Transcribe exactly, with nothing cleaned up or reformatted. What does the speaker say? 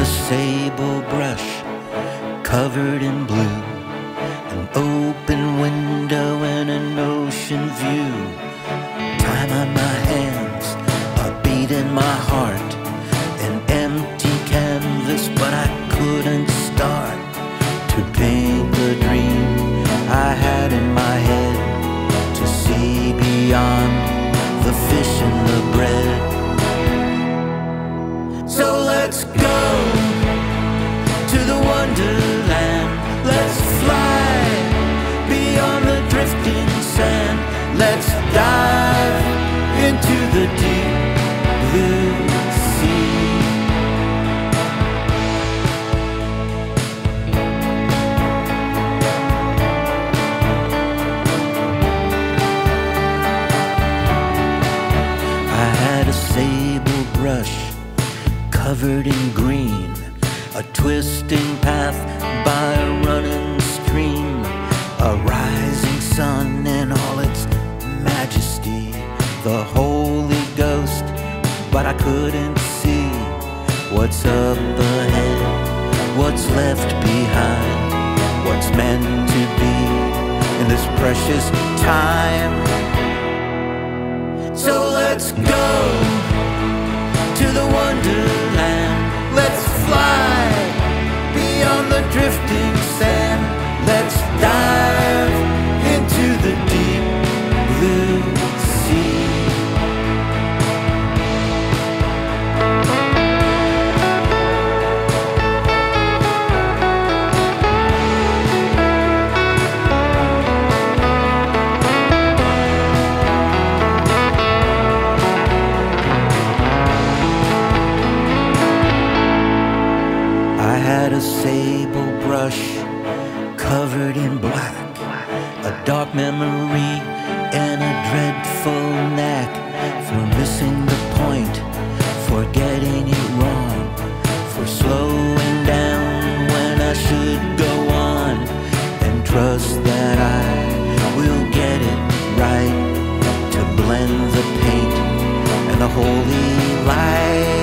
sable brush covered in blue, an open window and an ocean view. Time on my hands, a beat in my heart, an empty canvas, but I couldn't start to paint the dream I had in my head, to see beyond the fish and the bread. So let's go to the wonderland. Let's fly beyond the drifting sand. Let's dive into the deep blue sea. I had a sable brush covered in green, a twisting path by a running stream, a rising sun in all its majesty, the Holy Ghost, but I couldn't see what's up ahead, what's left behind, what's meant to be in this precious time. So let's go to the wonderland. Let's fly beyond the drifting sand. Let's dive into the deep blue sea. I had a sable brush covered in black, a dark memory and a dreadful knack for missing the point, for getting it wrong, for slowing down when I should go on, and trust that I will get it right, to blend the paint and the holy light.